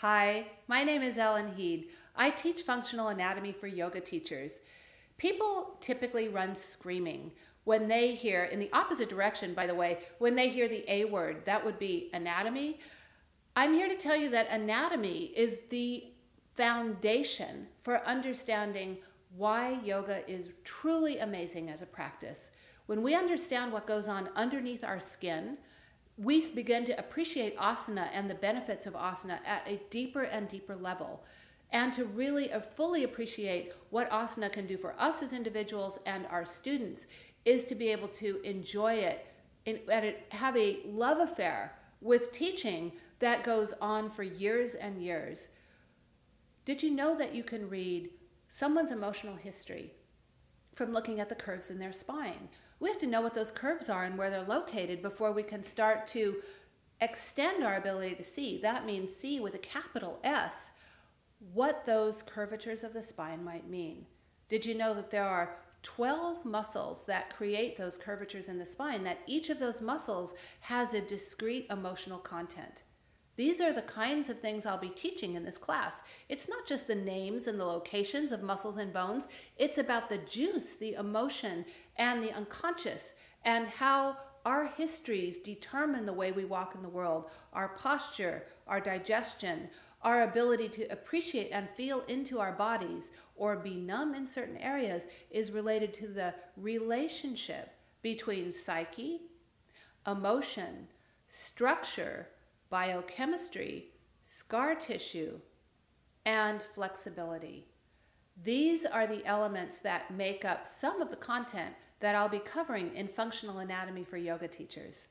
Hi, my name is Ellen Heed. I teach functional anatomy for yoga teachers. People typically run screaming when they hear, in the opposite direction, by the way, when they hear the A word, that would be anatomy. I'm here to tell you that anatomy is the foundation for understanding why yoga is truly amazing as a practice. When we understand what goes on underneath our skin, we begin to appreciate asana and the benefits of asana at a deeper and deeper level, and to really fully appreciate what asana can do for us as individuals and our students is to be able to enjoy it and have a love affair with teaching that goes on for years and years. Did you know that you can read someone's emotional history from looking at the curves in their spine? We have to know what those curves are and where they're located before we can start to extend our ability to see. That means see with a capital S, what those curvatures of the spine might mean. Did you know that there are 12 muscles that create those curvatures in the spine, that each of those muscles has a discrete emotional content? These are the kinds of things I'll be teaching in this class. It's not just the names and the locations of muscles and bones. It's about the juice, the emotion, and the unconscious, and how our histories determine the way we walk in the world. Our posture, our digestion, our ability to appreciate and feel into our bodies or be numb in certain areas is related to the relationship between psyche, emotion, structure, biochemistry, scar tissue, and flexibility. These are the elements that make up some of the content that I'll be covering in Functional Anatomy for Yoga Teachers.